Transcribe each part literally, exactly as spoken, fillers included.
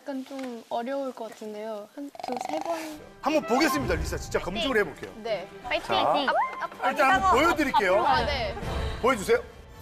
약간 좀 어려울 것 같은데요. 한 두 세 번. 한번 보겠습니다, 리사. 진짜 검증을 해볼게요. 네. 파이팅! 자, 파이팅! 일단 한번 보여드릴게요. 아, 네. 보여주세요.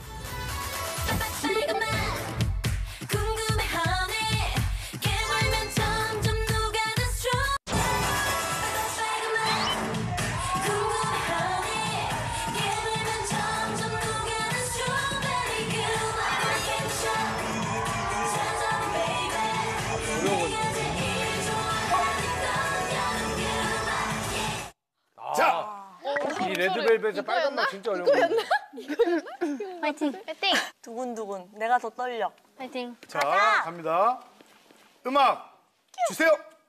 자, 이 레드벨벳의 빨간 맛 진짜 어려운 거. 파이팅! 파이팅! 두근두근. 내가 더 떨려. 파이팅! 자, 갑니다. 음악 주세요.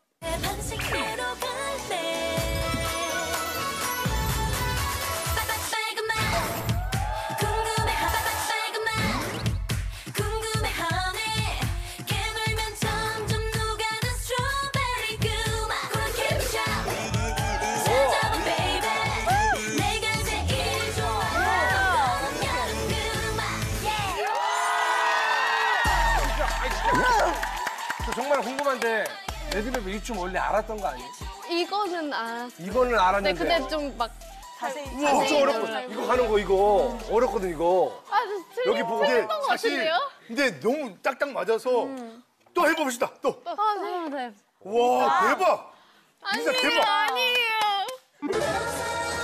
저 정말 궁금한데 레드벨벳 이 춤 원래 알았던 거 아니에요? 이거는 알았어요. 이거는 네, 알았는데. 근데 좀 막. 자세히. 우와, 엄청 자세히 어렵거든. 알고. 이거 하는 거 이거 어렵거든 이거. 아, 틀린, 여기 보고 틀린 근데 것 사실 같은데요? 근데 너무 딱딱 맞아서 또 해봅시다. 또. 아, 네. 네. 와, 대박. 리사 아니에요, 대박. 아니에요.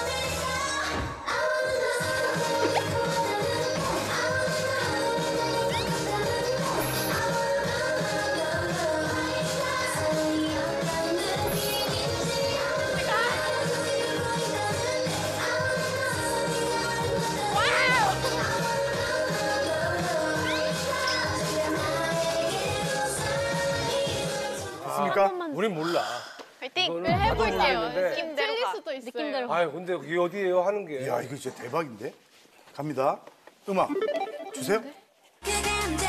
됐습니까? 우린 몰라. 파이팅! 이거는 네, 해볼게요. 모르겠는데. 느낌대로 틀릴 가. 수도 있어요. 느낌대로. 아유 근데 그게 어디예요 하는 게. 이야, 이거 진짜 대박인데? 갑니다. 음악 주세요. 그댄